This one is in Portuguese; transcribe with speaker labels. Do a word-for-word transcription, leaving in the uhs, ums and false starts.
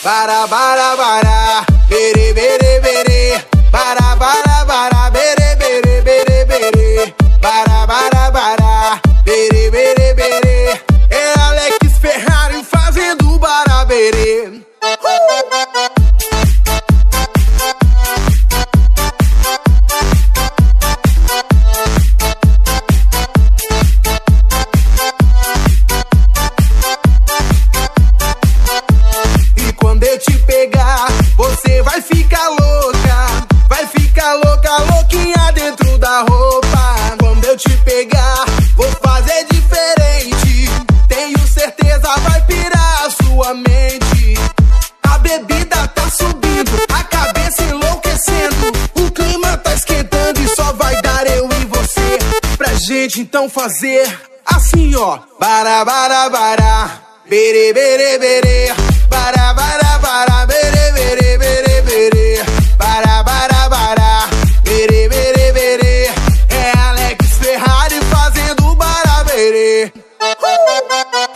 Speaker 1: Bara, bara, bara, bere, bere, bere. Bara, bara, bara, bere, bere, bere, bere. Bara, bara, bara, bere, bere, bere. É Alex Ferrari fazendo baraberê. Você vai ficar louca, vai ficar louca, louquinha dentro da roupa. Quando eu te pegar, vou fazer diferente. Tenho certeza, vai pirar a sua mente. A bebida tá subindo, a cabeça enlouquecendo. O clima tá esquentando e só vai dar eu e você. Pra gente então fazer assim, ó. Bara, bara, bara, bere, bere, bere. Bara, bara, bara, bere, bere, bere, bere. Bara, bara, bara, bere, bere, bere. É Alex Ferrari fazendo baraberê. Uh!